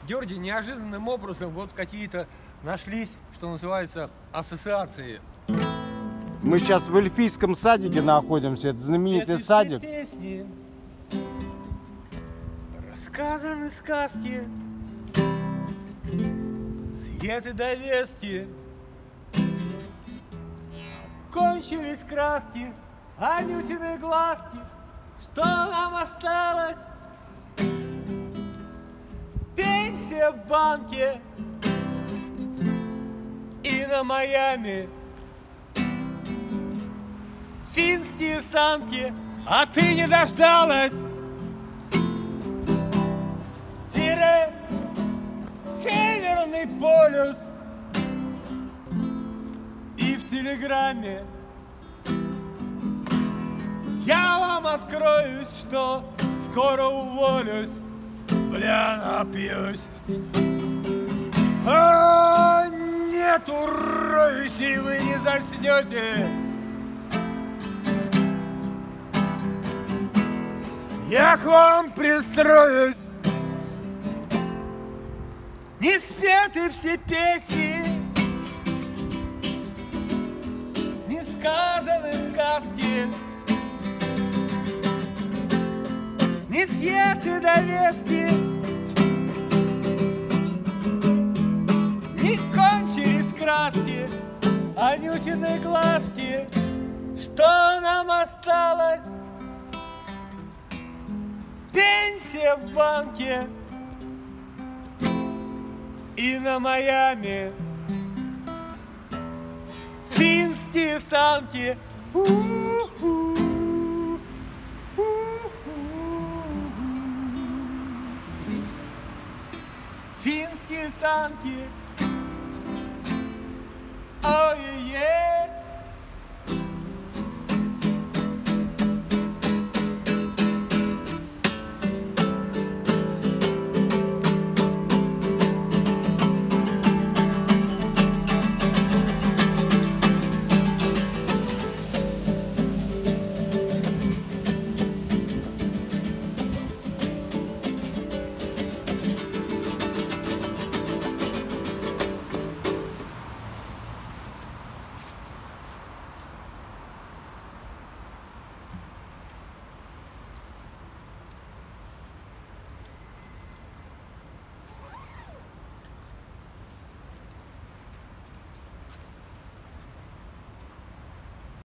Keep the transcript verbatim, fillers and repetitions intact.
Георгий, неожиданным образом вот какие-то нашлись, что называется, ассоциации. Мы сейчас в Эльфийском садике находимся, это знаменитый Спеты садик. все песни, рассказаны сказки, светы довески, кончились краски, Анютины глазки. Что нам осталось? Пенсия в банке и на Майами. Финские самки, а ты не дождалась. Тире, Северный полюс. И в телеграмме я вам откроюсь, что скоро уволюсь, бля, напьюсь. А, нет, уроюсь, и вы не заснете. Я к вам пристроюсь. Не спеты все песни, не сказаны сказки, не съеты довески, не кончились краски, Анютины глазки. Что нам осталось? Пенсия в банке и на Майами. Финские самки. У-ху. Финские самки.